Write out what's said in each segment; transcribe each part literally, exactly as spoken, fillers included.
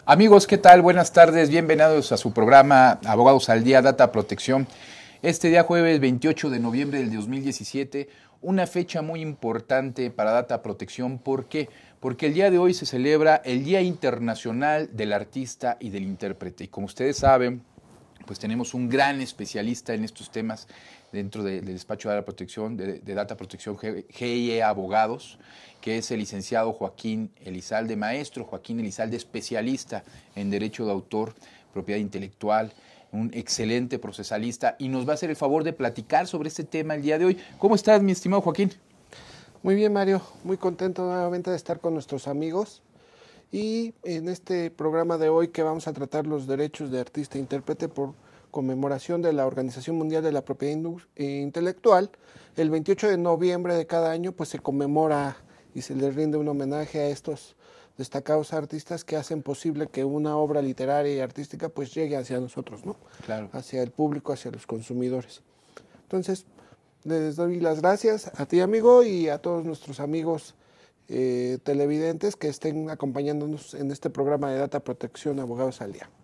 Amigos, ¿qué tal? Buenas tardes, bienvenidos a su programa Abogados al Día, Data Protección. Este día jueves veintiocho de noviembre del dos mil diecisiete, una fecha muy importante para Data Protección. ¿Por qué? Porque el día de hoy se celebra el Día Internacional del Artista y del Intérprete. Y como ustedes saben, pues tenemos un gran especialista en estos temas dentro de, del despacho de Data Protección, de, de Data Protección G I E Abogados, que es el licenciado Joaquín Elizalde, maestro Joaquín Elizalde, especialista en Derecho de Autor, Propiedad Intelectual, un excelente procesalista, y nos va a hacer el favor de platicar sobre este tema el día de hoy. ¿Cómo estás, mi estimado Joaquín? Muy bien, Mario. Muy contento nuevamente de estar con nuestros amigos. Y en este programa de hoy que vamos a tratar los derechos de artista e intérprete por conmemoración de la Organización Mundial de la Propiedad Intelectual, el veintiocho de noviembre de cada año pues se conmemora y se le rinde un homenaje a estos destacados artistas que hacen posible que una obra literaria y artística pues llegue hacia nosotros, ¿no? Claro. Hacia el público, hacia los consumidores. Entonces, les doy las gracias a ti, amigo, y a todos nuestros amigos eh, televidentes que estén acompañándonos en este programa de Data Protección Abogados al Día.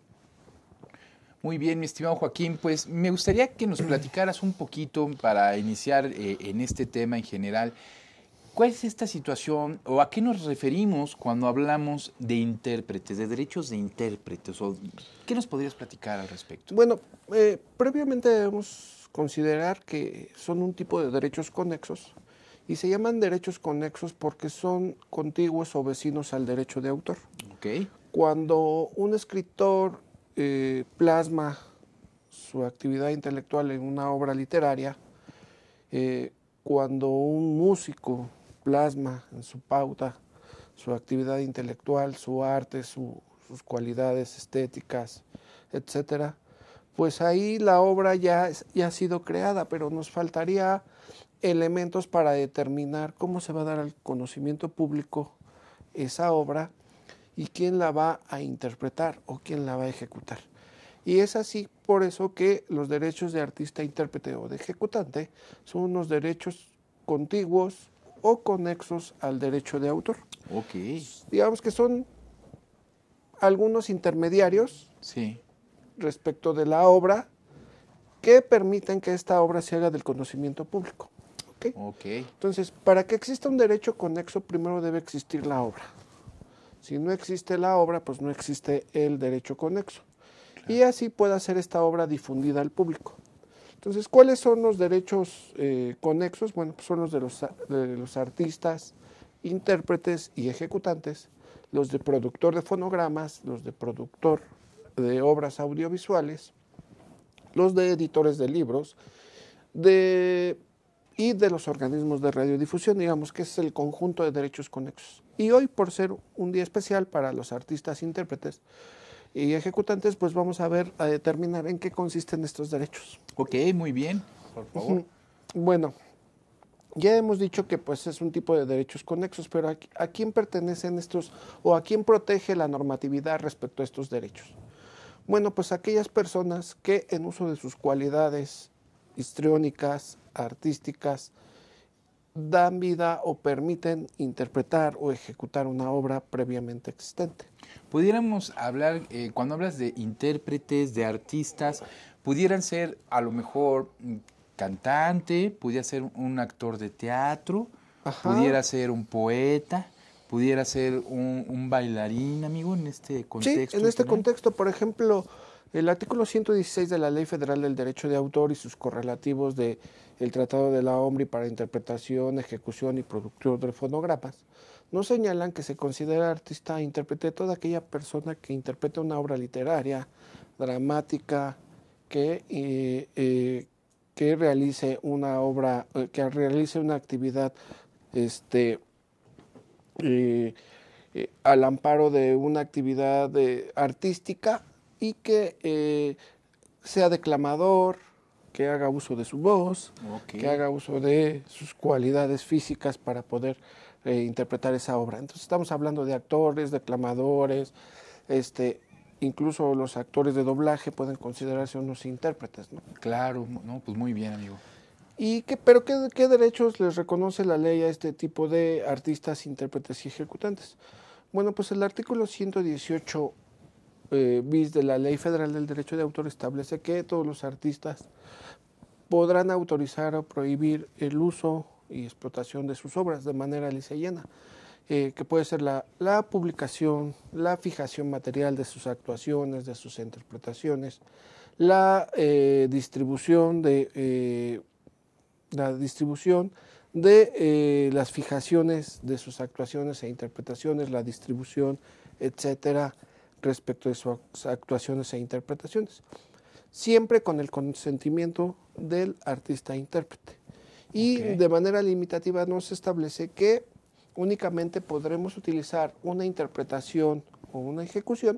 Muy bien, mi estimado Joaquín, pues me gustaría que nos platicaras un poquito para iniciar eh, en este tema en general. ¿Cuál es esta situación o a qué nos referimos cuando hablamos de intérpretes, de derechos de intérpretes? O, ¿qué nos podrías platicar al respecto? Bueno, eh, previamente debemos considerar que son un tipo de derechos conexos y se llaman derechos conexos porque son contiguos o vecinos al derecho de autor. Okay. Cuando un escritor eh, plasma su actividad intelectual en una obra literaria, eh, cuando un músico plasma en su pauta su actividad intelectual, su arte, su, sus cualidades estéticas, etcétera, pues ahí la obra ya, ya ha sido creada, pero nos faltaría elementos para determinar cómo se va a dar al conocimiento público esa obra y quién la va a interpretar o quién la va a ejecutar. Y es así por eso que los derechos de artista, intérprete o de ejecutante son unos derechos contiguos o conexos al derecho de autor. Ok. Digamos que son algunos intermediarios sí. respecto de la obra que permiten que esta obra se haga del conocimiento público. ¿Okay? Okay. Entonces, para que exista un derecho conexo, primero debe existir la obra. Si no existe la obra, pues no existe el derecho conexo. Claro. Y así puede ser esta obra difundida al público. Entonces, ¿cuáles son los derechos eh, conexos? Bueno, pues son los de los, de los artistas, intérpretes y ejecutantes, los de productor de fonogramas, los de productor de obras audiovisuales, los de editores de libros, de, y de los organismos de radiodifusión, digamos que es el conjunto de derechos conexos. Y hoy, por ser un día especial para los artistas, intérpretes y ejecutantes, pues vamos a ver, a determinar en qué consisten estos derechos. Ok, muy bien, por favor. Bueno, ya hemos dicho que pues es un tipo de derechos conexos, pero ¿a, a quién pertenecen estos o a quién protege la normatividad respecto a estos derechos? Bueno, pues aquellas personas que en uso de sus cualidades histriónicas, artísticas, dan vida o permiten interpretar o ejecutar una obra previamente existente. Pudiéramos hablar, eh, cuando hablas de intérpretes, de artistas, pudieran ser a lo mejor cantante, pudiera ser un actor de teatro, Ajá. pudiera ser un poeta, pudiera ser un, un bailarín, amigo, en este contexto. Sí, en este general. contexto, por ejemplo, el artículo ciento dieciséis de la Ley Federal del Derecho de Autor y sus correlativos de el Tratado de la OMRI para interpretación, ejecución y producción de fonogramas, nos señalan que se considera artista e intérprete toda aquella persona que interpreta una obra literaria, dramática, que, eh, eh, que realice una obra, eh, que realice una actividad este, eh, eh, al amparo de una actividad eh, artística y que eh, sea declamador, que haga uso de su voz, okay. que haga uso de sus cualidades físicas para poder eh, interpretar esa obra. Entonces estamos hablando de actores, declamadores, este, incluso los actores de doblaje pueden considerarse unos intérpretes, ¿no? Claro, no, pues muy bien, amigo. ¿Y qué, pero qué, qué derechos les reconoce la ley a este tipo de artistas, intérpretes y ejecutantes? Bueno, pues el artículo ciento dieciocho eh, bis de la Ley Federal del Derecho de Autor establece que todos los artistas podrán autorizar o prohibir el uso y explotación de sus obras de manera lisa y llena, eh, que puede ser la, la publicación, la fijación material de sus actuaciones, de sus interpretaciones, la eh, distribución de eh, la distribución de eh, las fijaciones de sus actuaciones e interpretaciones, la distribución, etcétera, respecto de sus actuaciones e interpretaciones, siempre con el consentimiento del artista intérprete. Y okay. de manera limitativa nos establece que únicamente podremos utilizar una interpretación o una ejecución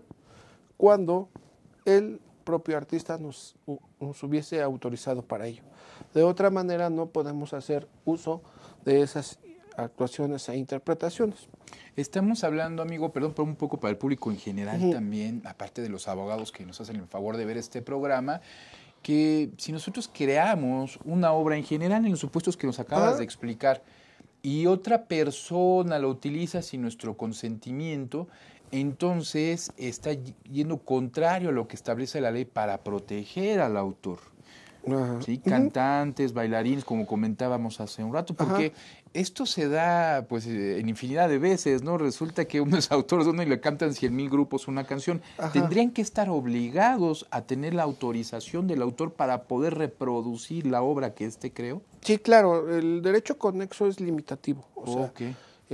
cuando el propio artista nos, nos hubiese autorizado para ello. De otra manera no podemos hacer uso de esas actuaciones e interpretaciones. Estamos hablando, amigo, perdón, pero un poco para el público en general uh-huh. también, aparte de los abogados que nos hacen el favor de ver este programa, que si nosotros creamos una obra en general en los supuestos que nos acabas uh-huh. de explicar y otra persona la utiliza sin nuestro consentimiento, entonces está yendo contrario a lo que establece la ley para proteger al autor. Uh-huh. ¿Sí? Cantantes, uh-huh. bailarines, como comentábamos hace un rato, porque uh-huh. esto se da pues en infinidad de veces, ¿no? Resulta que uno es autor de uno y le cantan cien mil grupos una canción. Uh-huh. Tendrían que estar obligados a tener la autorización del autor para poder reproducir la obra que éste creó. Sí, claro, el derecho conexo es limitativo. O sea, okay.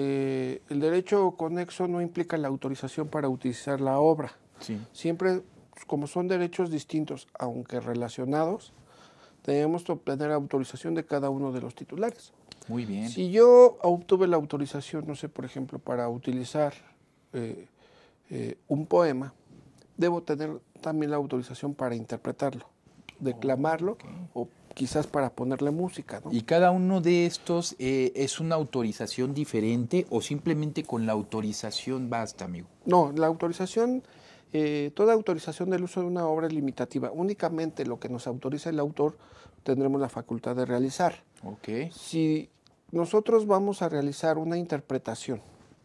eh, el derecho conexo no implica la autorización para utilizar la obra. Sí. Siempre, como son derechos distintos, aunque relacionados, debemos obtener autorización de cada uno de los titulares. Muy bien. Si yo obtuve la autorización, no sé, por ejemplo, para utilizar eh, eh, un poema, debo tener también la autorización para interpretarlo, declamarlo, oh, okay. o quizás para ponerle música, ¿no? ¿Y cada uno de estos eh, es una autorización diferente o simplemente con la autorización basta, amigo? No, la autorización... Eh, toda autorización del uso de una obra es limitativa. Únicamente lo que nos autoriza el autor tendremos la facultad de realizar. Okay. Si nosotros vamos a realizar una interpretación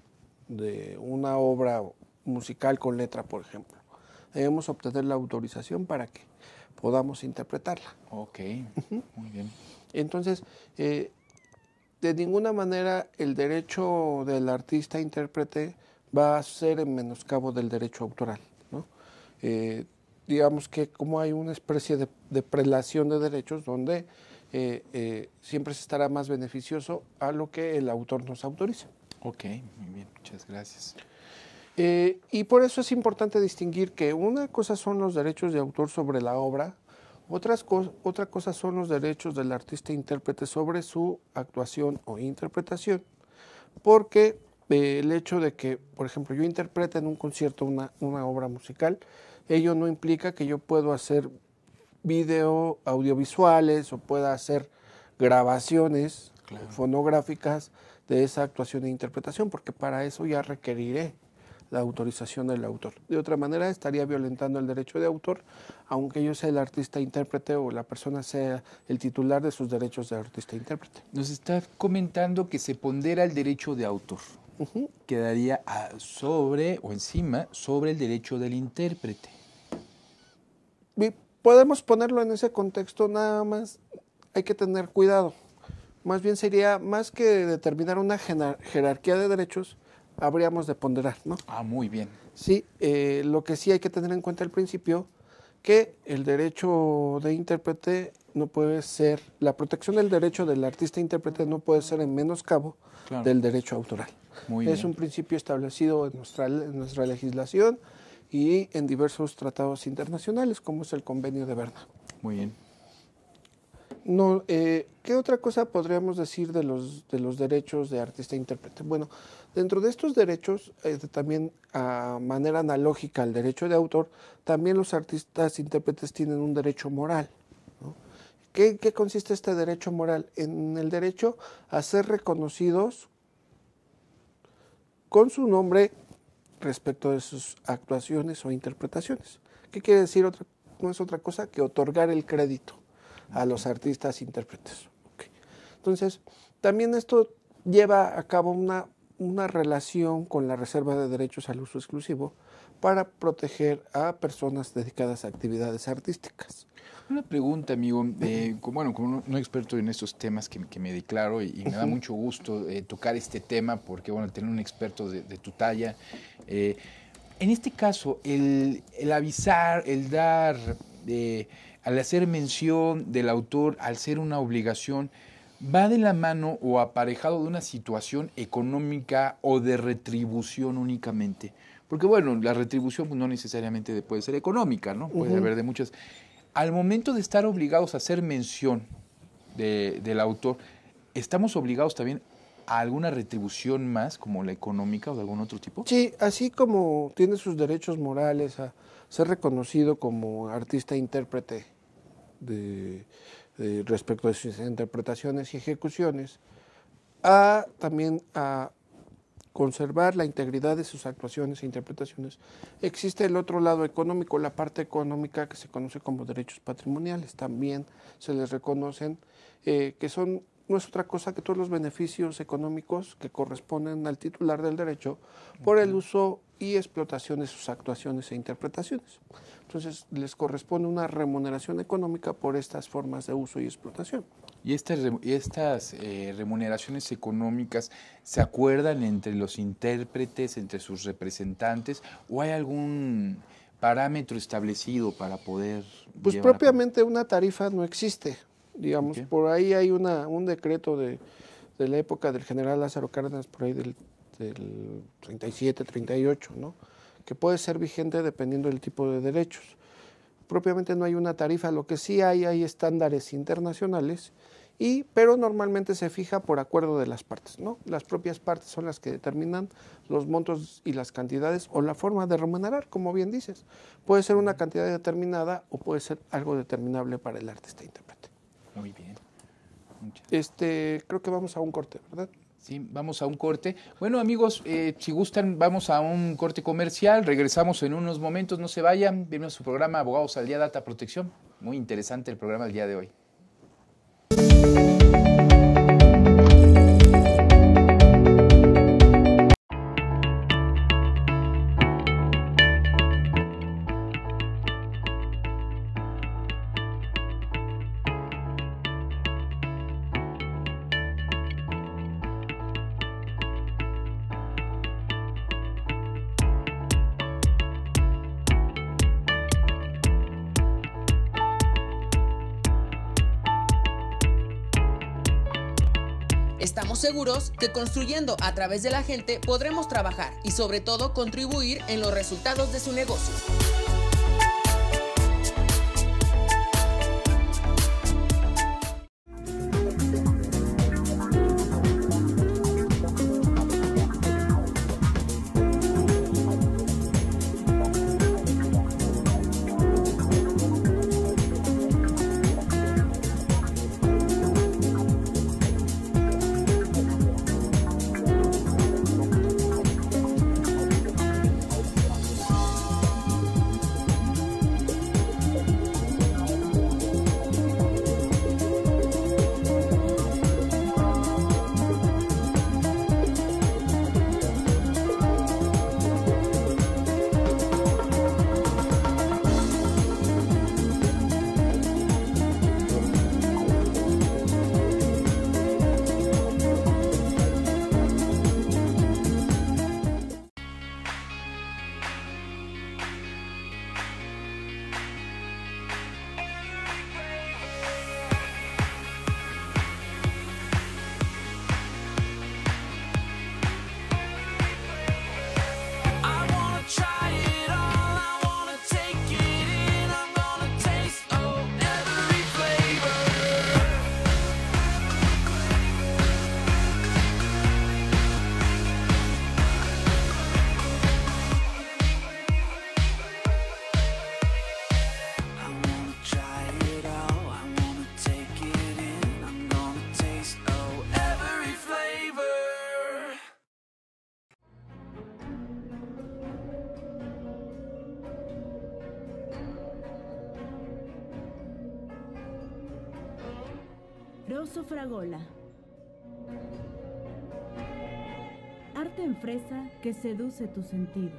de una obra musical con letra, por ejemplo, debemos obtener la autorización para que podamos interpretarla. Ok, uh-huh. Muy bien. Entonces, eh, de ninguna manera el derecho del artista intérprete va a ser en menoscabo del derecho autoral. Eh, digamos que como hay una especie de, de prelación de derechos donde eh, eh, siempre se estará más beneficioso a lo que el autor nos autoriza. Ok, muy bien, muchas gracias. Eh, y por eso es importante distinguir que una cosa son los derechos de autor sobre la obra, otras co- otra cosa son los derechos del artista intérprete sobre su actuación o interpretación, porque eh, el hecho de que, por ejemplo, yo interprete en un concierto una, una obra musical, ello no implica que yo puedo hacer video audiovisuales o pueda hacer grabaciones claro. fonográficas de esa actuación e interpretación, porque para eso ya requeriré la autorización del autor. De otra manera estaría violentando el derecho de autor, aunque yo sea el artista intérprete o la persona sea el titular de sus derechos de artista intérprete. Nos está comentando que se pondera el derecho de autor. Uh-huh. Quedaría sobre o encima sobre el derecho del intérprete. Y podemos ponerlo en ese contexto, nada más hay que tener cuidado. Más bien sería, más que determinar una jerarquía de derechos, habríamos de ponderar, ¿no? Ah, muy bien. Sí, eh, lo que sí hay que tener en cuenta al principio, que el derecho de intérprete no puede ser, la protección del derecho del artista intérprete no puede ser en menoscabo claro. del derecho autoral. Muy es bien. un principio establecido en nuestra, en nuestra legislación y en diversos tratados internacionales, como es el Convenio de Berna. Muy bien. No, eh, ¿qué otra cosa podríamos decir de los, de los derechos de artista e intérprete? Bueno, dentro de estos derechos, eh, también a manera analógica al derecho de autor, también los artistas e intérpretes tienen un derecho moral, ¿no? ¿Qué, ¿Qué consiste este derecho moral? En el derecho a ser reconocidos con su nombre respecto de sus actuaciones o interpretaciones. ¿Qué quiere decir? Otra, no es otra cosa que otorgar el crédito a los artistas intérpretes. Okay. Entonces, también esto lleva a cabo una una relación con la reserva de derechos al uso exclusivo para proteger a personas dedicadas a actividades artísticas. Una pregunta, amigo. Eh, como, bueno, como no, no experto en estos temas que, que me declaro y, y me da Uh-huh. mucho gusto eh, tocar este tema porque, bueno, tener un experto de, de tu talla. Eh, en este caso, el, el avisar, el dar, eh, al hacer mención del autor, al ser una obligación, ¿va de la mano o aparejado de una situación económica o de retribución únicamente? Porque, bueno, la retribución pues, no necesariamente puede ser económica, ¿no? Puede Uh-huh. haber de muchas. Al momento de estar obligados a hacer mención de, del autor, ¿estamos obligados también a alguna retribución más, como la económica o de algún otro tipo? Sí, así como tiene sus derechos morales a ser reconocido como artista e intérprete de, de, respecto de sus interpretaciones y ejecuciones, a también a conservar la integridad de sus actuaciones e interpretaciones, existe el otro lado económico, la parte económica que se conoce como derechos patrimoniales. También se les reconocen eh, que son, no es otra cosa que todos los beneficios económicos que corresponden al titular del derecho por el uso y explotación de sus actuaciones e interpretaciones. Entonces, les corresponde una remuneración económica por estas formas de uso y explotación. ¿Y estas, y estas eh, remuneraciones económicas se acuerdan entre los intérpretes, entre sus representantes, o hay algún parámetro establecido para poder Pues llevar propiamente una tarifa no existe, digamos, okay. Por ahí hay una, un decreto de, de la época del general Lázaro Cárdenas, por ahí del, del treinta y siete, treinta y ocho, ¿no? Que puede ser vigente dependiendo del tipo de derechos. Propiamente no hay una tarifa, lo que sí hay, hay estándares internacionales, y, pero normalmente se fija por acuerdo de las partes, ¿no? Las propias partes son las que determinan los montos y las cantidades o la forma de remunerar, como bien dices. Puede ser una cantidad determinada o puede ser algo determinable para el artista e intérprete. Muy bien. Muchas. Este, creo que vamos a un corte, ¿verdad? Sí, vamos a un corte. Bueno, amigos, eh, si gustan, vamos a un corte comercial. Regresamos en unos momentos, no se vayan. Bienvenidos a su programa Abogados al Día, Data Protección. Muy interesante el programa del día de hoy. Estamos seguros que construyendo a través de la gente podremos trabajar y sobre todo contribuir en los resultados de su negocio. Rosso Fragola. Arte convierte en fresa que seduce tus sentidos.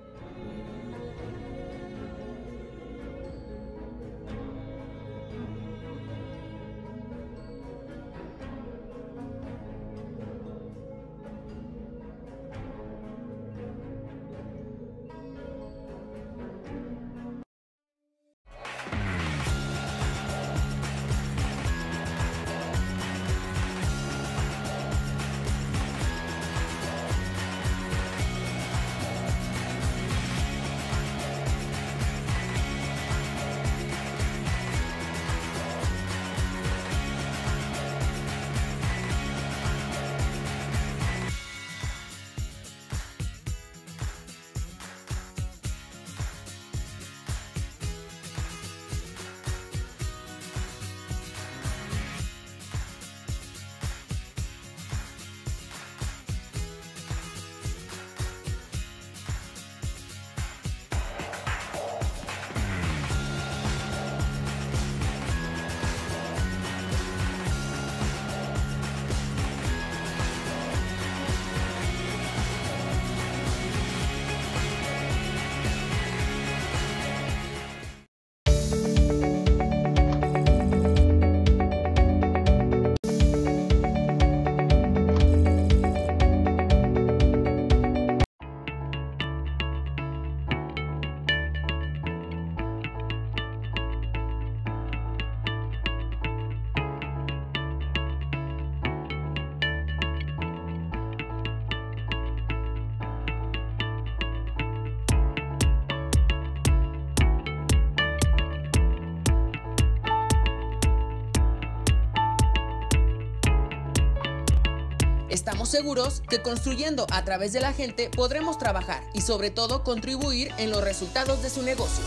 Estamos seguros que construyendo a través de la gente podremos trabajar y sobre todo contribuir en los resultados de su negocio.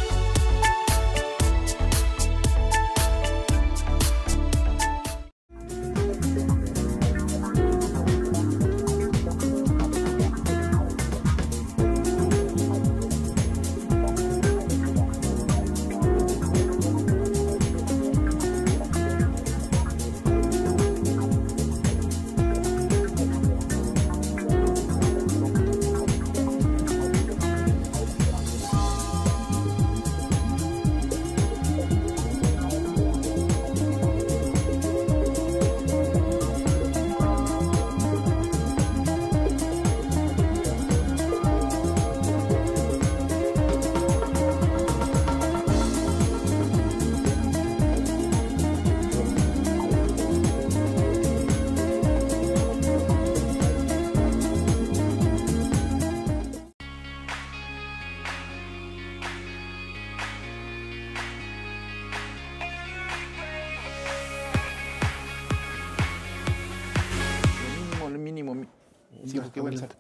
Sí, qué buen salto.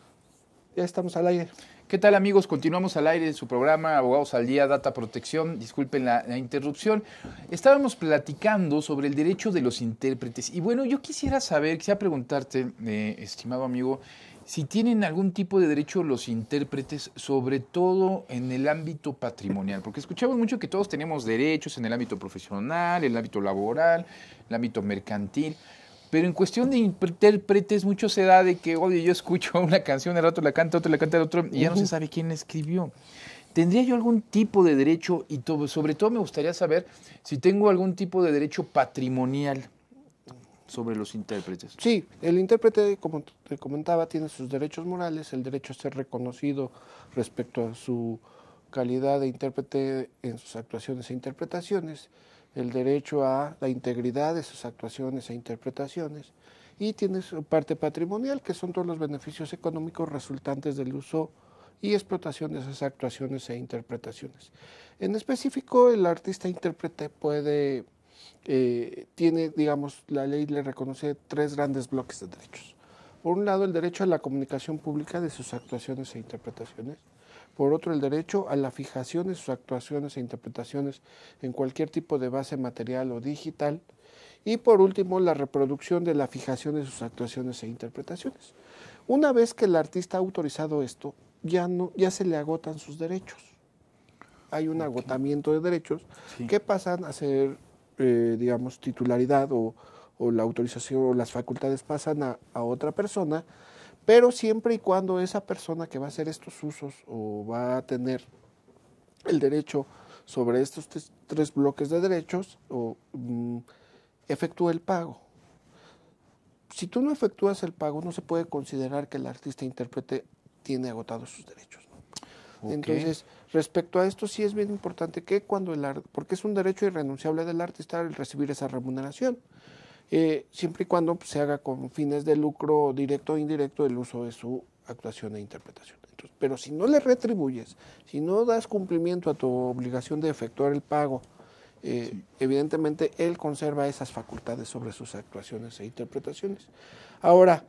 Ya estamos al aire. ¿Qué tal, amigos? Continuamos al aire en su programa Abogados al Día, Data Protección. Disculpen la, la interrupción. Estábamos platicando sobre el derecho de los intérpretes. Y bueno, yo quisiera saber, quisiera preguntarte, eh, estimado amigo, si tienen algún tipo de derecho los intérpretes, sobre todo en el ámbito patrimonial. Porque escuchamos mucho que todos tenemos derechos en el ámbito profesional, en el ámbito laboral, en el ámbito mercantil. Pero en cuestión de intérpretes, mucho se da de que, oye, yo escucho una canción, el rato la canta, otro la canta el otro, y ya uh-huh. no se sabe quién la escribió. ¿Tendría yo algún tipo de derecho? Y todo, sobre todo me gustaría saber si tengo algún tipo de derecho patrimonial sobre los intérpretes. Sí, el intérprete, como te comentaba, tiene sus derechos morales, el derecho a ser reconocido respecto a su calidad de intérprete en sus actuaciones e interpretaciones, el derecho a la integridad de sus actuaciones e interpretaciones, y tiene su parte patrimonial, que son todos los beneficios económicos resultantes del uso y explotación de esas actuaciones e interpretaciones. En específico, el artista intérprete puede, eh, tiene, digamos, la ley le reconoce tres grandes bloques de derechos. Por un lado, el derecho a la comunicación pública de sus actuaciones e interpretaciones. Por otro, el derecho a la fijación de sus actuaciones e interpretaciones en cualquier tipo de base material o digital. Y por último, la reproducción de la fijación de sus actuaciones e interpretaciones. Una vez que el artista ha autorizado esto, ya, no, ya se le agotan sus derechos. Hay un okay. agotamiento de derechos sí. que pasan a ser, eh, digamos, titularidad o, o la autorización o las facultades pasan a, a otra persona, pero siempre y cuando esa persona que va a hacer estos usos o va a tener el derecho sobre estos tres, tres bloques de derechos o mm, efectúe el pago. Si tú no efectúas el pago, no se puede considerar que el artista intérprete tiene agotados sus derechos, ¿no? Okay. Entonces, respecto a esto, sí es bien importante que cuando el art, porque es un derecho irrenunciable del artista el recibir esa remuneración, eh, siempre y cuando pues, se haga con fines de lucro directo o indirecto el uso de su actuación e interpretación. Entonces, pero si no le retribuyes, si no das cumplimiento a tu obligación de efectuar el pago, Eh, sí. evidentemente él conserva esas facultades sobre sus actuaciones e interpretaciones. Ahora,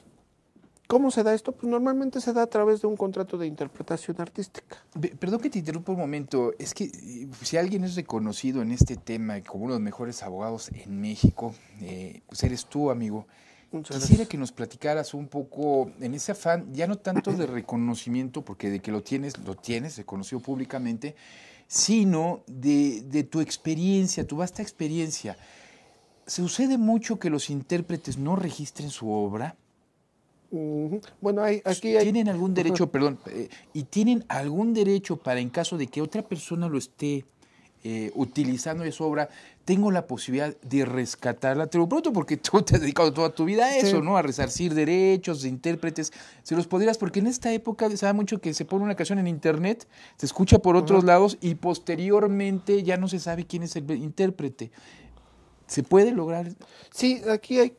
¿cómo se da esto? Pues normalmente se da a través de un contrato de interpretación artística. Perdón que te interrumpa un momento, es que si alguien es reconocido en este tema como uno de los mejores abogados en México, eh, pues eres tú, amigo. Muchas Quisiera gracias. Que nos platicaras un poco en ese afán, ya no tanto de reconocimiento, porque de que lo tienes, lo tienes, reconocido públicamente, sino de, de tu experiencia, tu vasta experiencia. ¿Se sucede mucho que los intérpretes no registren su obra? Uh-huh. Bueno, hay, aquí hay... ¿Tienen algún derecho, uh-huh. perdón, eh, y tienen algún derecho para en caso de que otra persona lo esté eh, utilizando de su obra, tengo la posibilidad de rescatarla? Te lo pregunto porque tú te has dedicado toda tu vida a eso, sí. ¿no? A resarcir derechos de intérpretes. ¿Se los podrías? Porque en esta época se da mucho que se pone una canción en internet, se escucha por otros uh-huh. lados y posteriormente ya no se sabe quién es el intérprete. ¿Se puede lograr? Sí, aquí hay,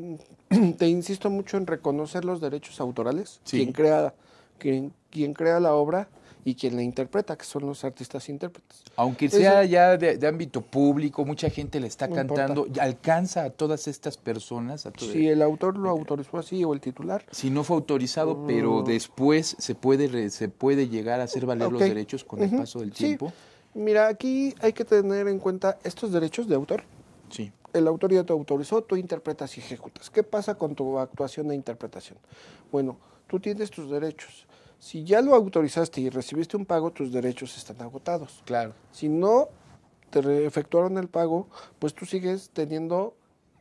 te insisto mucho en reconocer los derechos autorales, sí. quien crea, quien, quien crea la obra y quien la interpreta, que son los artistas intérpretes. Aunque sea Eso, ya de, de ámbito público, mucha gente le está no cantando, importa. ¿Alcanza a todas estas personas? A todo si el autor lo autorizó así o el titular. Si no fue autorizado, uh, pero después se puede, se puede llegar a hacer valer okay. los derechos con uh-huh. el paso del tiempo. Sí. Mira, aquí hay que tener en cuenta estos derechos de autor. Sí. El autor ya te autorizó, tú interpretas y ejecutas. ¿Qué pasa con tu actuación e interpretación? Bueno, tú tienes tus derechos. Si ya lo autorizaste y recibiste un pago, tus derechos están agotados. Claro. Si no te efectuaron el pago, pues tú sigues teniendo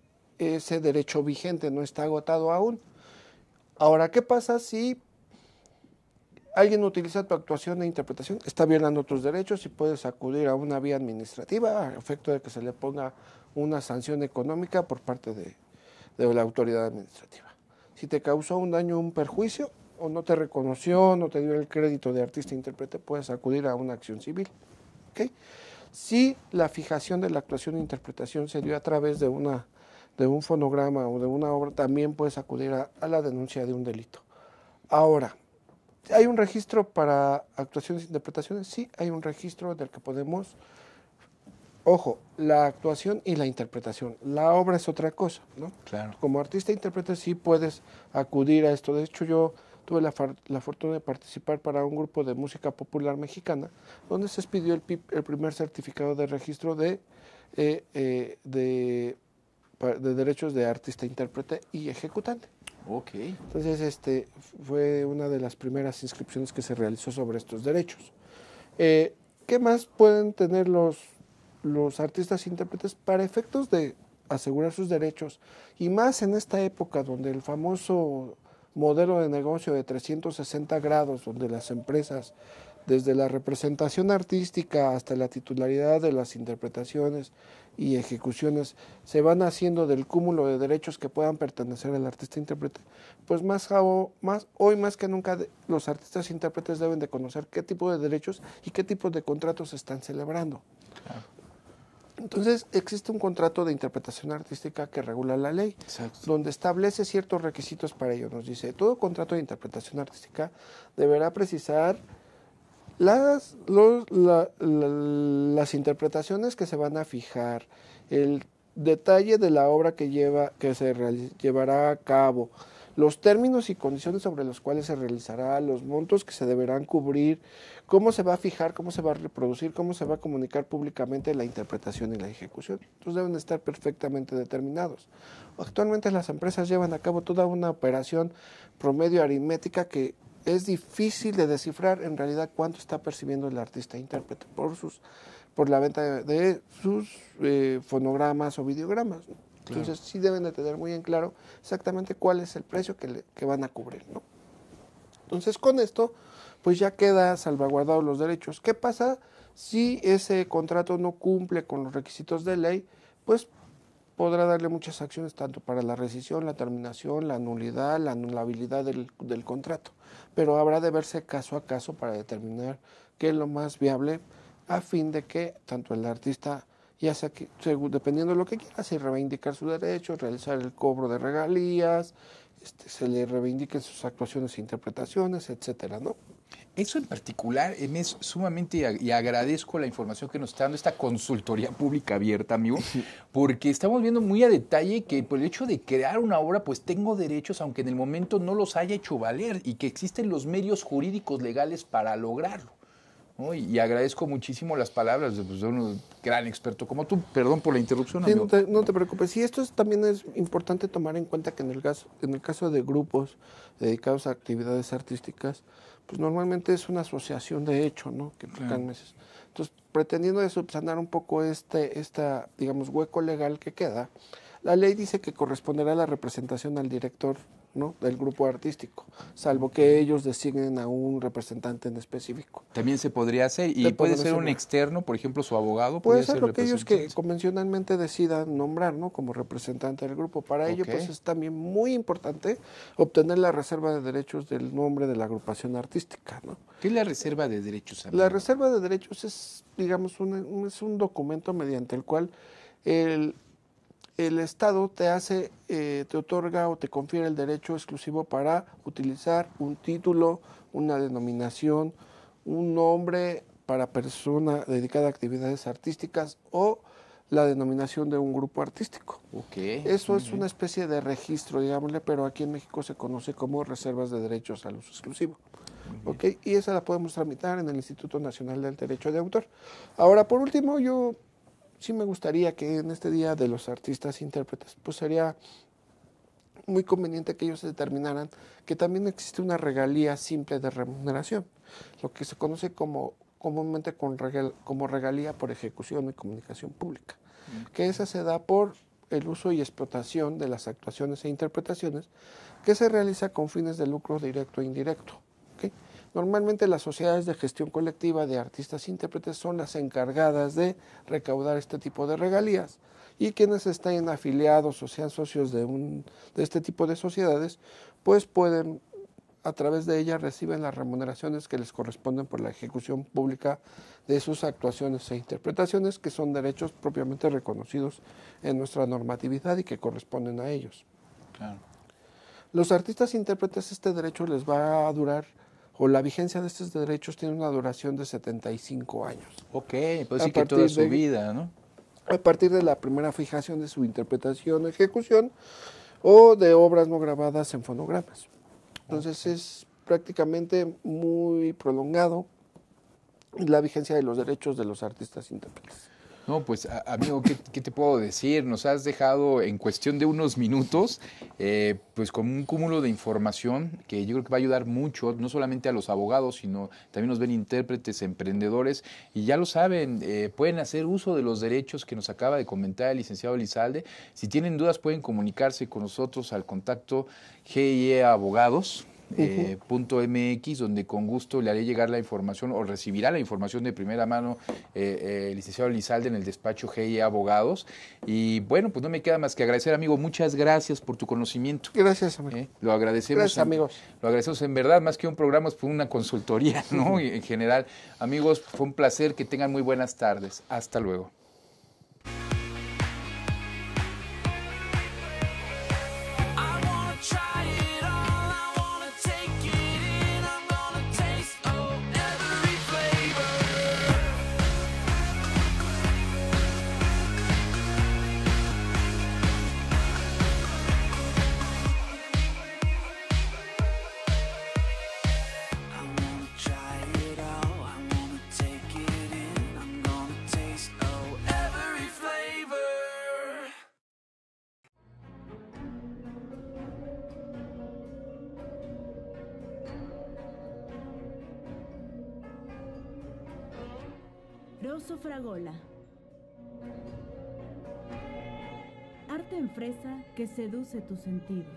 ese derecho vigente, no está agotado aún. Ahora, ¿qué pasa si alguien utiliza tu actuación e interpretación? Está violando tus derechos y puedes acudir a una vía administrativa a efecto de que se le ponga una sanción económica por parte de, de la autoridad administrativa. Si te causó un daño o un perjuicio, o no te reconoció, no te dio el crédito de artista-intérprete, puedes acudir a una acción civil. ¿Okay? Si la fijación de la actuación e interpretación se dio a través de, una, de un fonograma o de una obra, también puedes acudir a, a la denuncia de un delito. Ahora, ¿hay un registro para actuaciones e interpretaciones? Sí, hay un registro del que podemos... Ojo, la actuación y la interpretación. La obra es otra cosa, ¿no? Claro. Como artista-intérprete sí puedes acudir a esto. De hecho, yo tuve la, la fortuna de participar para un grupo de música popular mexicana, donde se expidió el, el primer certificado de registro de, eh, eh, de, de derechos de artista-intérprete y ejecutante. Ok. Entonces, este fue una de las primeras inscripciones que se realizó sobre estos derechos. Eh, ¿Qué más pueden tener los, los artistas intérpretes para efectos de asegurar sus derechos? Y más en esta época donde el famoso modelo de negocio de trescientos sesenta grados, donde las empresas, desde la representación artística hasta la titularidad de las interpretaciones y ejecuciones, se van haciendo del cúmulo de derechos que puedan pertenecer al artista-intérprete, pues más, más hoy más que nunca los artistas intérpretes deben de conocer qué tipo de derechos y qué tipo de contratos se están celebrando. Claro. Entonces, existe un contrato de interpretación artística que regula la ley, Exacto. donde establece ciertos requisitos para ello. Nos dice, todo contrato de interpretación artística deberá precisar las, los, la, la, las interpretaciones que se van a fijar, el detalle de la obra que, lleva, que se realiz, llevará a cabo, los términos y condiciones sobre los cuales se realizará, los montos que se deberán cubrir, cómo se va a fijar, cómo se va a reproducir, cómo se va a comunicar públicamente la interpretación y la ejecución. Entonces deben estar perfectamente determinados. Actualmente las empresas llevan a cabo toda una operación promedio aritmética que es difícil de descifrar en realidad cuánto está percibiendo el artista intérprete por, sus, por la venta de, de sus eh, fonogramas o videogramas. Entonces sí deben de tener muy en claro exactamente cuál es el precio que, le, que van a cubrir, ¿no? Entonces con esto pues ya queda salvaguardados los derechos. ¿Qué pasa si ese contrato no cumple con los requisitos de ley? Pues podrá darle muchas acciones tanto para la rescisión, la terminación, la nulidad, la anulabilidad del, del contrato, pero habrá de verse caso a caso para determinar qué es lo más viable a fin de que tanto el artista, ya sea que, dependiendo de lo que quiera, si reivindicar sus derechos, realizar el cobro de regalías, este, se le reivindiquen sus actuaciones e interpretaciones, etcétera, ¿no? Eso en particular eh, me es sumamente, y agradezco la información que nos está dando esta consultoría pública abierta, amigo, porque estamos viendo muy a detalle que por el hecho de crear una obra, pues tengo derechos, aunque en el momento no los haya hecho valer, y que existen los medios jurídicos legales para lograrlo, ¿no? Y, y agradezco muchísimo las palabras de, pues, de un gran experto como tú. Perdón por la interrupción, sí, amigo. no, te, no te preocupes. Y esto es, también es importante tomar en cuenta que en el caso, en el caso de grupos dedicados a actividades artísticas, pues normalmente es una asociación de hecho, ¿no? Que implican claro. meses. Entonces, pretendiendo de subsanar un poco este, esta, digamos, hueco legal que queda, la ley dice que corresponderá la representación al director, ¿no? del grupo artístico, salvo que ellos designen a un representante en específico. También se podría hacer, y puede ser un externo, por ejemplo, su abogado. Puede ser lo que ellos que convencionalmente decidan nombrar, ¿no? como representante del grupo. Para okay. ello, pues es también muy importante obtener la reserva de derechos del nombre de la agrupación artística, ¿no? ¿Qué es la reserva de derechos, amigo? La reserva de derechos es, digamos, un, es un documento mediante el cual el el Estado te hace, eh, te otorga o te confiere el derecho exclusivo para utilizar un título, una denominación, un nombre para persona dedicada a actividades artísticas o la denominación de un grupo artístico. Okay. Eso Muy es bien. una especie de registro, digámosle, pero aquí en México se conoce como reservas de derechos al uso exclusivo. Okay. Y esa la podemos tramitar en el Instituto Nacional del Derecho de Autor. Ahora, por último, yo sí me gustaría que en este Día de los Artistas e Intérpretes, pues sería muy conveniente que ellos determinaran que también existe una regalía simple de remuneración, lo que se conoce como comúnmente con regal, como regalía por ejecución y comunicación pública, okay. que esa se da por el uso y explotación de las actuaciones e interpretaciones que se realiza con fines de lucro directo e indirecto. ¿Okay? Normalmente las sociedades de gestión colectiva de artistas e intérpretes son las encargadas de recaudar este tipo de regalías y quienes estén afiliados o sean socios de, un, de este tipo de sociedades, pues pueden, a través de ellas, reciben las remuneraciones que les corresponden por la ejecución pública de sus actuaciones e interpretaciones, que son derechos propiamente reconocidos en nuestra normatividad y que corresponden a ellos. Claro. Los artistas e intérpretes, este derecho les va a durar, o la vigencia de estos derechos tiene una duración de setenta y cinco años. Ok, pues sí que toda su de, vida, ¿no? A partir de la primera fijación de su interpretación o ejecución, o de obras no grabadas en fonogramas. Entonces okay. es prácticamente muy prolongado la vigencia de los derechos de los artistas e intérpretes. No, pues a, amigo, ¿qué, ¿qué te puedo decir? Nos has dejado en cuestión de unos minutos, eh, pues con un cúmulo de información que yo creo que va a ayudar mucho, no solamente a los abogados, sino también nos ven intérpretes, emprendedores, y ya lo saben, eh, pueden hacer uso de los derechos que nos acaba de comentar el licenciado Elizalde. Si tienen dudas pueden comunicarse con nosotros al contacto G I E Abogados. Eh, uh-huh. punto mx, donde con gusto le haré llegar la información o recibirá la información de primera mano eh, eh, el licenciado Elizalde en el despacho G I E Abogados. Y bueno, pues no me queda más que agradecer, amigo. Muchas gracias por tu conocimiento. Gracias, amigo. Eh, lo agradecemos. Gracias, en, amigos. Lo agradecemos en verdad, más que un programa, fue una consultoría, ¿no? Uh-huh. En general. Amigos, fue un placer, que tengan muy buenas tardes. Hasta luego. Rosso Fragola. Arte Arte en fresa que seduce tus sentidos.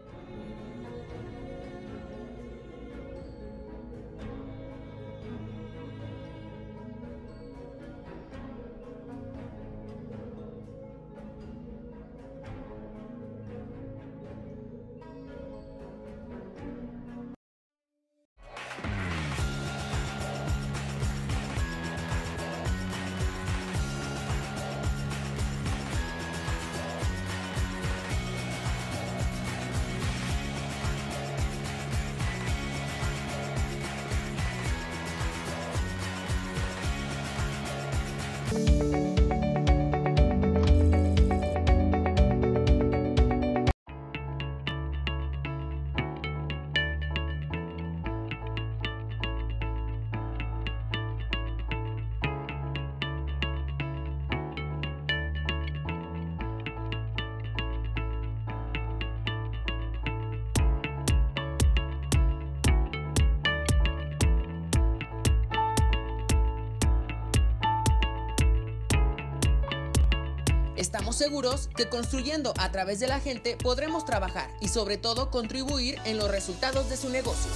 Estamos seguros que construyendo a través de la gente podremos trabajar y sobre todo contribuir en los resultados de su negocio.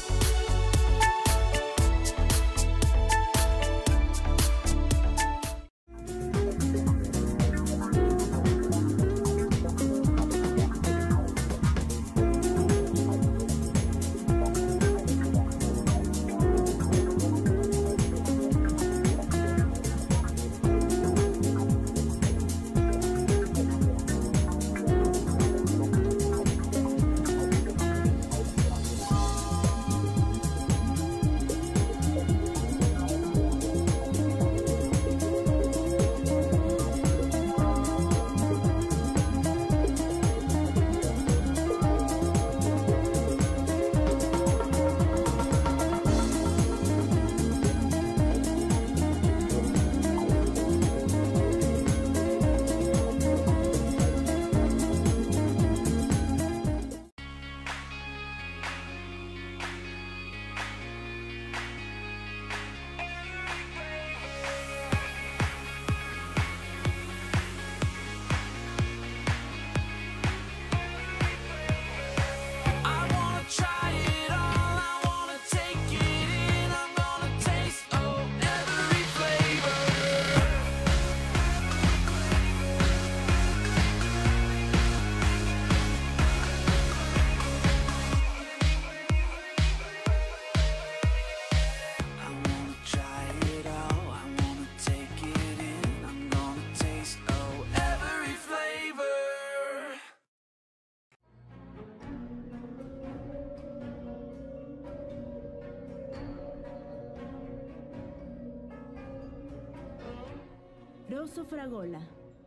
Rosso Fragola.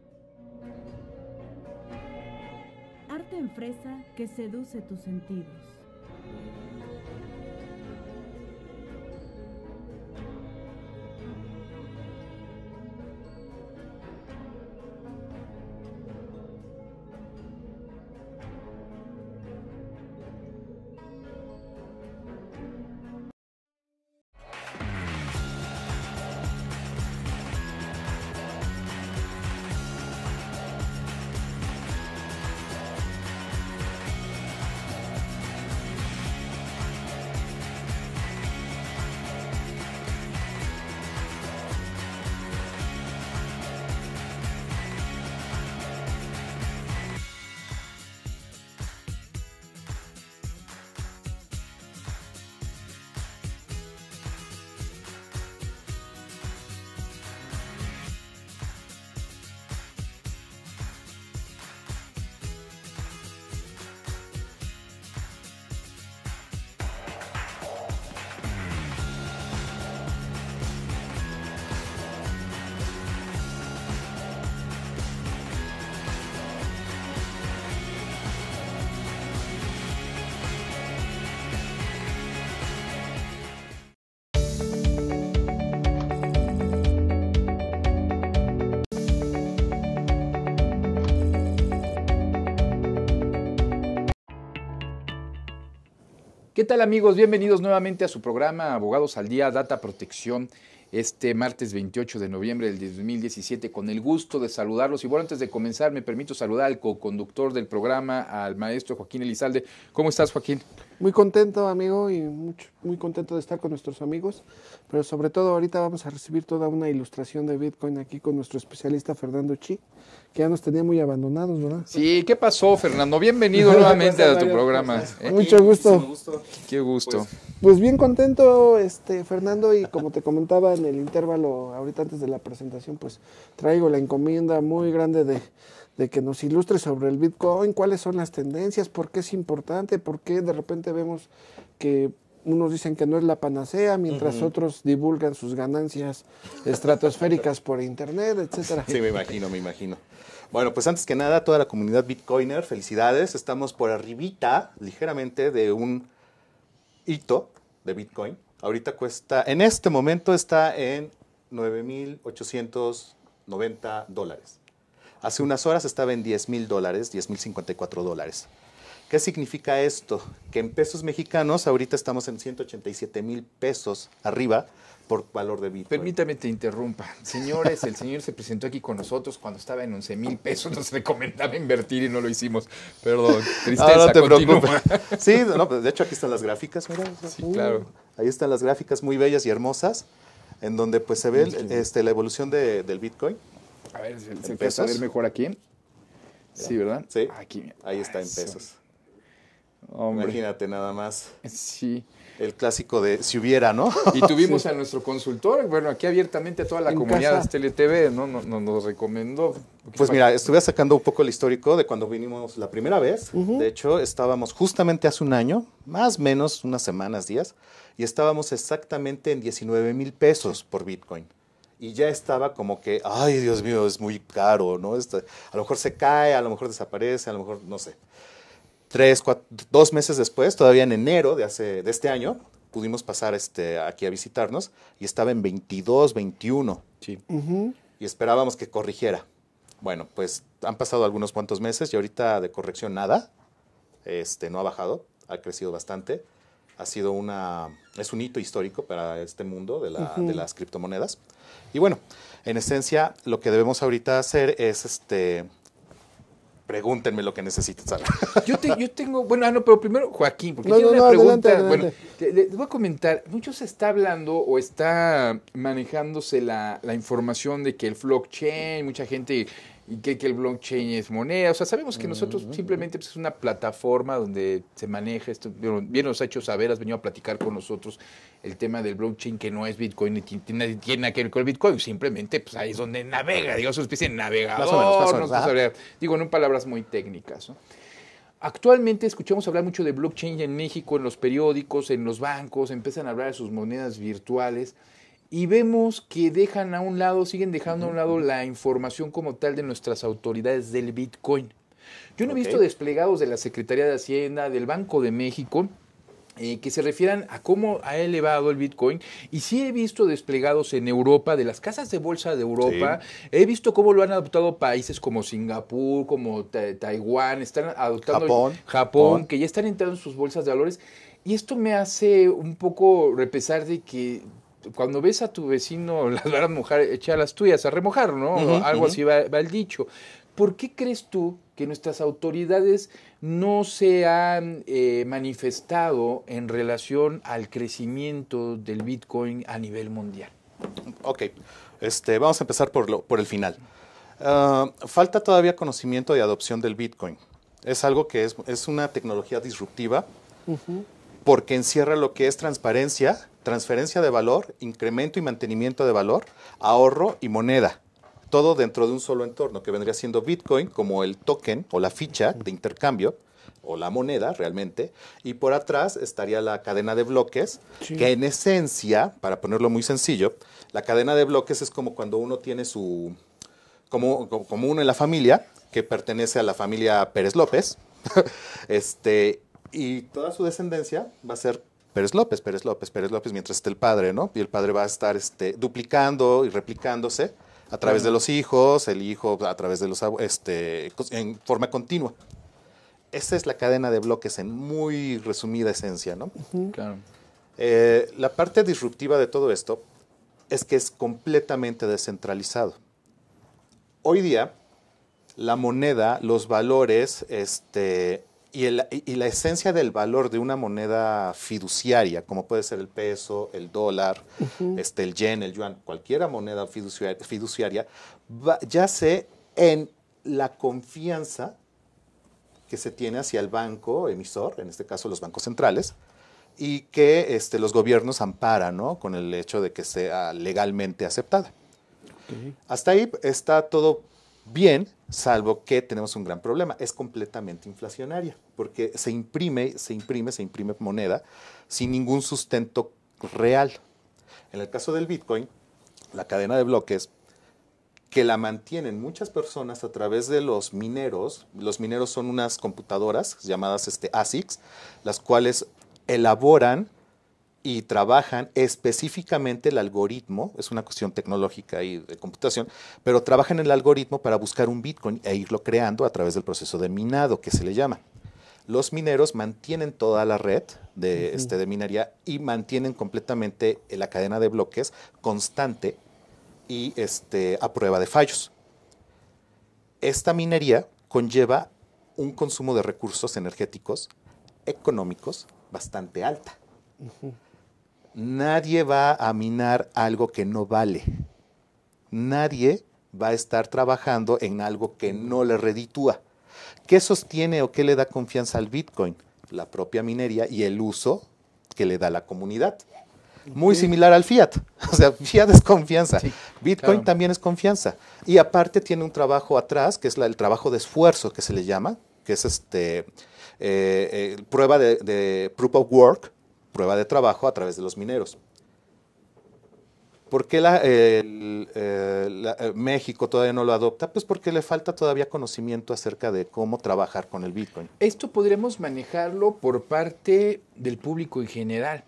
Arte en fresa que seduce tus sentidos. ¿Qué tal amigos? Bienvenidos nuevamente a su programa Abogados al Día, Data Protección. este martes veintiocho de noviembre del dos mil diecisiete, con el gusto de saludarlos. Y bueno, antes de comenzar, me permito saludar al co-conductor del programa, al maestro Joaquín Elizalde. ¿Cómo estás, Joaquín? Muy contento, amigo, y mucho, muy contento de estar con nuestros amigos, pero sobre todo ahorita vamos a recibir toda una ilustración de Bitcoin aquí con nuestro especialista Fernando Chi, que ya nos tenía muy abandonados, ¿verdad? Sí, ¿qué pasó, Fernando? Bienvenido nuevamente a tu programa. ¿Eh? Mucho gusto. gusto. Qué gusto. Pues, pues bien contento, este Fernando, y como te comentaba en el intervalo, ahorita antes de la presentación, pues traigo la encomienda muy grande de, de que nos ilustre sobre el Bitcoin, cuáles son las tendencias, por qué es importante, por qué de repente vemos que unos dicen que no es la panacea, mientras uh-huh. otros divulgan sus ganancias estratosféricas por internet, etcétera. Sí, me imagino, me imagino. Bueno, pues antes que nada, toda la comunidad Bitcoiner, felicidades. Estamos por arribita, ligeramente, de un hito de Bitcoin. Ahorita cuesta, en este momento está en nueve mil ochocientos noventa dólares. Hace unas horas estaba en diez mil dólares, diez mil cincuenta y cuatro dólares. ¿Qué significa esto? Que en pesos mexicanos ahorita estamos en ciento ochenta y siete mil pesos arriba por valor de Bitcoin. Permítame te interrumpa. Señores, el señor se presentó aquí con nosotros cuando estaba en once mil pesos. Nos recomendaba invertir y no lo hicimos. Perdón, tristeza. No, no te continúa. preocupes. Sí, no, de hecho aquí están las gráficas. Mira. Sí, claro. Ahí están las gráficas muy bellas y hermosas, en donde pues se ve el, este, la evolución de, del Bitcoin. A ver, ¿se, se puede saber mejor aquí? Sí, ¿verdad? Sí, aquí. Ahí está en pesos. Hombre. Imagínate nada más. Sí. El clásico de si hubiera, ¿no? Y tuvimos sí. a nuestro consultor, bueno, aquí abiertamente a toda la en comunidad casa. de Tele T V, ¿no? Nos, nos, nos recomendó. Pues mira, estuve sacando un poco el histórico de cuando vinimos la primera vez. Uh-huh. De hecho, estábamos justamente hace un año, más o menos unas semanas, días, y estábamos exactamente en diecinueve mil pesos por Bitcoin. Y ya estaba como que, ay, Dios mío, es muy caro, ¿no? Este, a lo mejor se cae, a lo mejor desaparece, a lo mejor, no sé. Tres, cuatro, dos meses después, todavía en enero de, hace, de este año, pudimos pasar este, aquí a visitarnos y estaba en veintidós, veintiuno. Sí. Uh-huh. Y esperábamos que corrigiera. Bueno, pues han pasado algunos cuantos meses y ahorita de corrección nada. Este, no ha bajado, ha crecido bastante. Ha sido una, es un hito histórico para este mundo de, la, uh-huh. de las criptomonedas. Y bueno, en esencia, lo que debemos ahorita hacer es este... Pregúntenme lo que necesiten saber. Yo, te, yo tengo, bueno, ah, no, pero primero Joaquín, porque no, tiene no, una no, pregunta. Adelante, adelante. Bueno, les voy a comentar, mucho se está hablando o está manejándose la, la información de que el blockchain, mucha gente y que, que el blockchain es moneda. O sea, sabemos que nosotros uh-huh. simplemente pues, es una plataforma donde se maneja esto. Bien nos ha hecho saber, has venido a platicar con nosotros el tema del blockchain, que no es Bitcoin ni tiene, tiene nada que ver con el Bitcoin, simplemente pues ahí es donde navega, digamos, una especie de navegador. Más o menos, más o menos, no sabría, digo, no en palabras muy técnicas, ¿no? Actualmente escuchamos hablar mucho de blockchain en México, en los periódicos, en los bancos, empiezan a hablar de sus monedas virtuales. Y vemos que dejan a un lado, siguen dejando a un lado la información como tal de nuestras autoridades del Bitcoin. Yo no okay. he visto desplegados de la Secretaría de Hacienda, del Banco de México, eh, que se refieran a cómo ha elevado el Bitcoin. Y sí he visto desplegados en Europa, de las casas de bolsa de Europa. Sí. He visto cómo lo han adoptado países como Singapur, como ta- Taiwán, están adoptando Japón, Japón, Japón, que ya están entrando en sus bolsas de valores. Y esto me hace un poco repensar de que cuando ves a tu vecino las varas mojar, echa las tuyas a remojar, ¿no? Uh-huh, Algo uh-huh. así va, va el dicho. ¿Por qué crees tú que nuestras autoridades no se han eh, manifestado en relación al crecimiento del Bitcoin a nivel mundial? Ok, este, vamos a empezar por, lo, por el final. Uh, falta todavía conocimiento y adopción del Bitcoin. Es algo que es, es una tecnología disruptiva uh-huh. porque encierra lo que es transparencia, transferencia de valor, incremento y mantenimiento de valor, ahorro y moneda. Todo dentro de un solo entorno, que vendría siendo Bitcoin como el token o la ficha de intercambio, o la moneda realmente, y por atrás estaría la cadena de bloques, sí. que en esencia, para ponerlo muy sencillo, la cadena de bloques es como cuando uno tiene su, como, como uno en la familia, que pertenece a la familia Pérez López, este, y toda su descendencia va a ser Pérez López, Pérez López, Pérez López, mientras esté el padre, ¿no? Y el padre va a estar este, duplicando y replicándose a través de los hijos, el hijo a través de los este, en forma continua. Esa es la cadena de bloques en muy resumida esencia, ¿no? Uh-huh. Claro. Eh, la parte disruptiva de todo esto, es que es completamente descentralizado. Hoy día, la moneda, los valores este, y, el, y la esencia del valor de una moneda fiduciaria, como puede ser el peso, el dólar, uh-huh. este, el yen, el yuan, cualquier moneda fiduciaria, fiduciaria va, yace en la confianza que se tiene hacia el banco emisor, en este caso los bancos centrales, y que este, los gobiernos amparan, ¿no?, con el hecho de que sea legalmente aceptada. Okay. Hasta ahí está todo bien, salvo que tenemos un gran problema. Es completamente inflacionaria, porque se imprime, se imprime, se imprime moneda sin ningún sustento real. En el caso del Bitcoin, la cadena de bloques, que la mantienen muchas personas a través de los mineros. Los mineros son unas computadoras llamadas este, A S I Cs, las cuales elaboran y trabajan específicamente el algoritmo, es una cuestión tecnológica y de computación, pero trabajan el algoritmo para buscar un Bitcoin e irlo creando a través del proceso de minado, que se le llama. Los mineros mantienen toda la red de, uh-huh. este, de minería y mantienen completamente la cadena de bloques constante y este, a prueba de fallos. Esta minería conlleva un consumo de recursos energéticos económicos bastante alta. Uh-huh. Nadie va a minar algo que no vale. Nadie va a estar trabajando en algo que no le reditúa. ¿Qué sostiene o qué le da confianza al Bitcoin? La propia minería y el uso que le da la comunidad. Muy sí. similar al Fiat. O sea, Fiat es confianza. Sí, Bitcoin claro. también es confianza. Y aparte tiene un trabajo atrás, que es la, el trabajo de esfuerzo que se le llama, que es este eh, eh, prueba de, de proof of work, prueba de trabajo a través de los mineros. ¿Por qué la, el, eh, la, eh, México todavía no lo adopta? Pues porque le falta todavía conocimiento acerca de cómo trabajar con el Bitcoin. Esto podremos manejarlo por parte del público en general.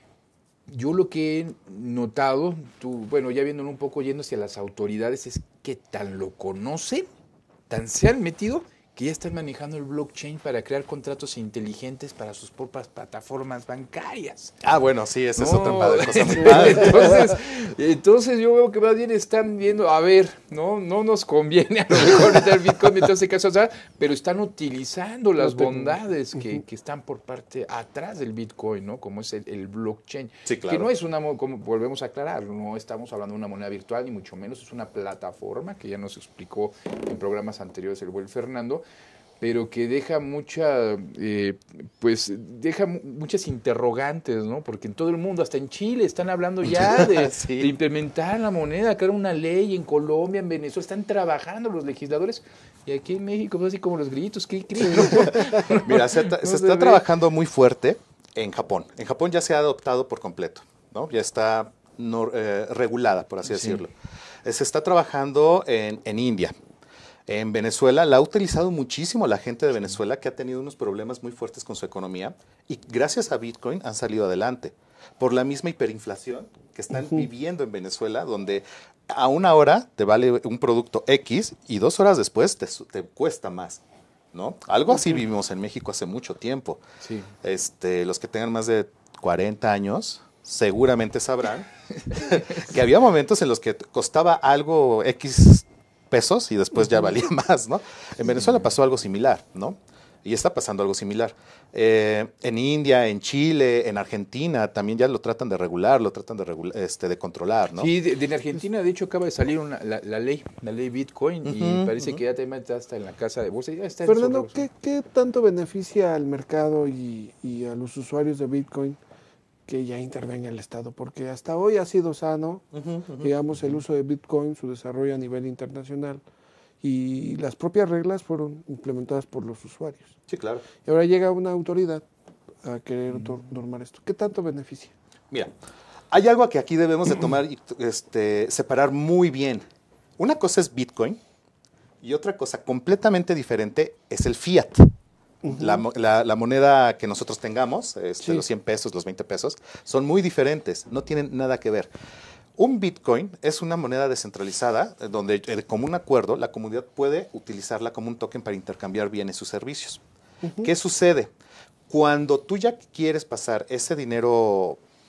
Yo lo que he notado, tú, bueno, ya viéndolo un poco yendo hacia las autoridades, es que tan lo conocen, tan se han metido, que ya están manejando el blockchain para crear contratos inteligentes para sus propias plataformas bancarias. Ah, bueno, sí, esa no, es otra padre, cosa muy padre. Entonces, entonces yo veo que más bien están viendo, a ver, no, no nos conviene a lo mejor meter Bitcoin en este caso, o sea, pero están utilizando las bondades que, uh-huh. que están por parte atrás del Bitcoin, ¿no? Como es el, el blockchain. Sí, claro. Que no es una, como volvemos a aclarar, no estamos hablando de una moneda virtual, ni mucho menos, es una plataforma que ya nos explicó en programas anteriores el buen Fernando, pero que deja mucha, eh, pues, deja muchas interrogantes, ¿no? Porque en todo el mundo, hasta en Chile, están hablando ya de, sí. de implementar la moneda, crear una ley en Colombia, en Venezuela, están trabajando los legisladores, y aquí en México, pues, así como los grillitos, ¿qué creen? Mira, se, no se, se está ve. trabajando muy fuerte en Japón. En Japón ya se ha adoptado por completo, ¿no? Ya está no, eh, regulada, por así sí. decirlo. Se está trabajando en, en India. En Venezuela la ha utilizado muchísimo la gente de Venezuela, que ha tenido unos problemas muy fuertes con su economía, y gracias a Bitcoin han salido adelante por la misma hiperinflación que están uh-huh. viviendo en Venezuela, donde a una hora te vale un producto X y dos horas después te, te cuesta más, ¿no? Algo uh-huh. así vivimos en México hace mucho tiempo. Sí. Este, los que tengan más de cuarenta años seguramente sabrán que había momentos en los que costaba algo X pesos y después ya valía más, ¿no? En Venezuela pasó algo similar, ¿no? Y está pasando algo similar. Eh, en India, en Chile, en Argentina también ya lo tratan de regular, lo tratan de, regula este, de controlar, ¿no? Sí, de, de en Argentina de hecho acaba de salir una, la, la ley, la ley Bitcoin, uh-huh, y parece uh-huh. que ya también está hasta en la casa de bolsa. Ya está Fernando, ¿qué, ¿qué tanto beneficia al mercado y, y a los usuarios de Bitcoin que ya intervenga el Estado? Porque hasta hoy ha sido sano, uh-huh, uh-huh, digamos, el uso de Bitcoin, su desarrollo a nivel internacional, y las propias reglas fueron implementadas por los usuarios. Sí, claro. Y ahora llega una autoridad a querer uh-huh. normar esto. ¿Qué tanto beneficia? Mira, hay algo que aquí debemos de tomar y este, separar muy bien. Una cosa es Bitcoin y otra cosa completamente diferente es el fiat. Uh-huh. La, la, la moneda que nosotros tengamos, este, sí. los cien pesos, los veinte pesos, son muy diferentes, no tienen nada que ver. Un Bitcoin es una moneda descentralizada donde, de común acuerdo, la comunidad puede utilizarla como un token para intercambiar bienes y servicios. Uh-huh. ¿Qué sucede? Cuando tú ya quieres pasar ese dinero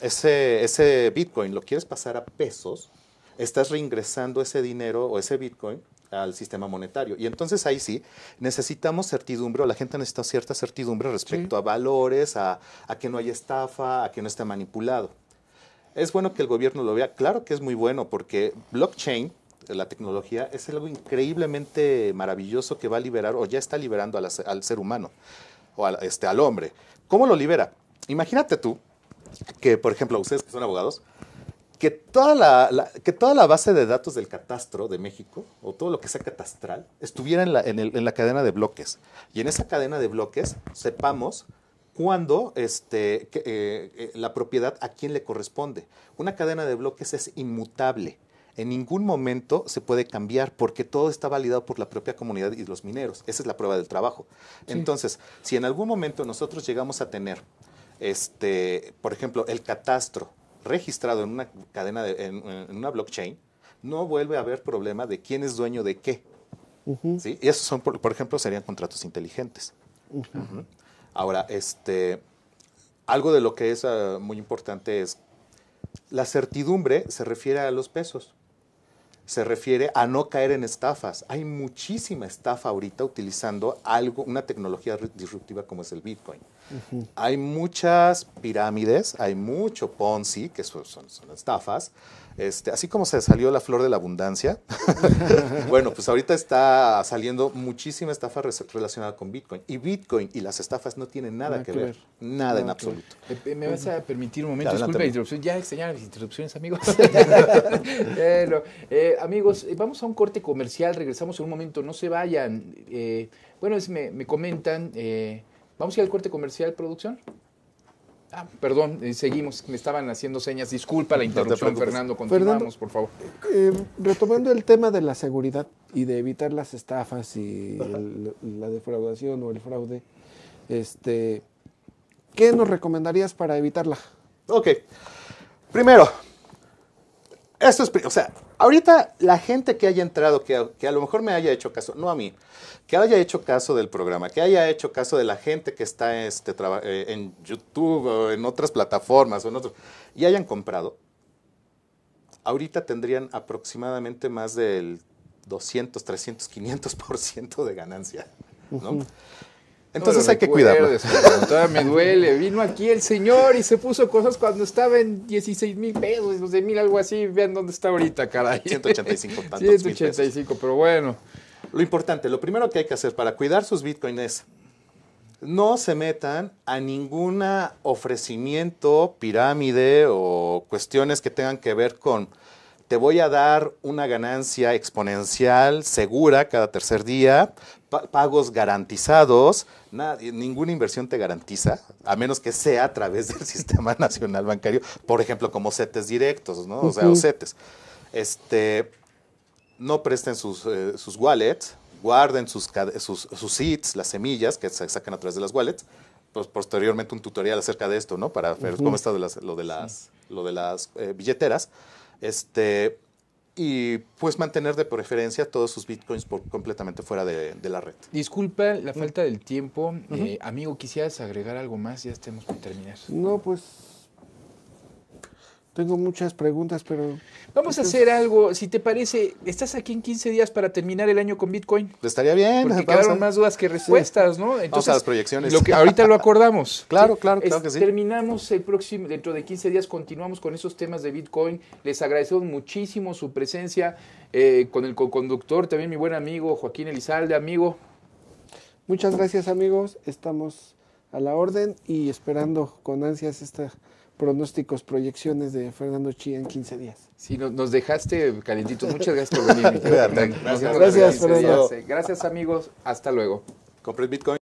ese, ese Bitcoin lo quieres pasar a pesos, estás reingresando ese dinero o ese Bitcoin al sistema monetario. Y entonces ahí sí, necesitamos certidumbre, o la gente necesita cierta certidumbre respecto sí. a valores, a, a que no haya estafa, a que no esté manipulado. Es bueno que el gobierno lo vea. Claro que es muy bueno, porque blockchain, la tecnología, es algo increíblemente maravilloso que va a liberar, o ya está liberando a la, al ser humano, o al, este, al hombre. ¿Cómo lo libera? Imagínate tú que, por ejemplo, ustedes que son abogados, que toda la, la, que toda la base de datos del catastro de México, o todo lo que sea catastral, estuviera en la, en el, en la cadena de bloques. Y en esa cadena de bloques sepamos cuándo este, que, eh, la propiedad a quién le corresponde. Una cadena de bloques es inmutable. En ningún momento se puede cambiar porque todo está validado por la propia comunidad y los mineros. Esa es la prueba del trabajo. Sí. Entonces, si en algún momento nosotros llegamos a tener, este, por ejemplo, el catastro registrado en una cadena, de, en, en una blockchain, no vuelve a haber problema de quién es dueño de qué. Uh-huh. ¿Sí? Y esos son, por, por ejemplo, serían contratos inteligentes. Uh-huh. Uh-huh. Ahora, este, algo de lo que es uh, muy importante es la certidumbre se refiere a los pesos. Se refiere a no caer en estafas. Hay muchísima estafa ahorita utilizando algo, una tecnología disruptiva como es el Bitcoin. Uh-huh. Hay muchas pirámides, hay mucho Ponzi, que son, son, son estafas. Este, así como se salió la flor de la abundancia, bueno, pues ahorita está saliendo muchísima estafa relacionada con Bitcoin. Y Bitcoin y las estafas no tienen nada, nada que, que ver, ver. nada, nada en absoluto. Ver. ¿Me vas a permitir un momento? Adelante. Disculpe la interrupción. Ya extrañaron las interrupciones, amigos. eh, no. eh, amigos, vamos a un corte comercial, regresamos en un momento, no se vayan. Eh, bueno, es, me, me comentan, eh, ¿vamos a ir al corte comercial, producción? Ah, perdón, eh, seguimos, me estaban haciendo señas. Disculpa la interrupción, no Fernando, continuamos, Fernando, por favor. Eh, retomando el tema de la seguridad y de evitar las estafas y el, la defraudación o el fraude, este, ¿qué nos recomendarías para evitarla? Ok, primero, esto es, o sea, ahorita la gente que haya entrado, que a, que a lo mejor me haya hecho caso, no a mí, que haya hecho caso del programa, que haya hecho caso de la gente que está este, eh, en YouTube o en otras plataformas o en otros, y hayan comprado, ahorita tendrían aproximadamente más del doscientos, trescientos, quinientos por ciento de ganancia, ¿no? Uh-huh. Entonces no, hay que cuidarlo. Me duele. Vino aquí el señor y se puso cosas cuando estaba en dieciséis mil pesos, doce mil, algo así. Vean dónde está ahorita, caray. ciento ochenta y cinco tantos ciento ochenta y cinco, pero bueno. Lo importante, lo primero que hay que hacer para cuidar sus bitcoins es no se metan a ningún ofrecimiento, pirámide o cuestiones que tengan que ver con te voy a dar una ganancia exponencial segura cada tercer día, pa- pagos garantizados, nada, ninguna inversión te garantiza, a menos que sea a través del Sistema Nacional Bancario, por ejemplo, como CETES directos, ¿no? O sea, uh-huh. o CETES. Este, no presten sus, eh, sus wallets, guarden sus, sus, sus seeds, las semillas que se sacan a través de las wallets. Pues posteriormente un tutorial acerca de esto, ¿no? Para ver uh-huh. cómo está de las, lo de las, sí. lo de las eh, billeteras. Este, y pues mantener de preferencia todos sus bitcoins por, completamente fuera de, de la red. Disculpa la falta del tiempo. Uh-huh. Eh, amigo, ¿quisieras agregar algo más? Ya estemos por terminar. No, pues tengo muchas preguntas, pero... Vamos a hacer algo, si te parece, estás aquí en quince días para terminar el año con Bitcoin. Estaría bien. Porque quedaron más dudas que respuestas, sí. ¿no? Entonces, vamos a las proyecciones. Lo que ahorita lo acordamos. Claro, claro, claro es, que sí. Terminamos el próximo, dentro de quince días continuamos con esos temas de Bitcoin. Les agradecemos muchísimo su presencia eh, con el co-conductor, también mi buen amigo Joaquín Elizalde, amigo. Muchas gracias, amigos. Estamos a la orden y esperando con ansias esta... pronósticos, proyecciones de Fernando Chía en quince días. Sí, nos, nos dejaste calentitos. Muchas gracias por venir. Gracias, gracias, gracias, gracias, amigos. Hasta luego. Compren Bitcoin.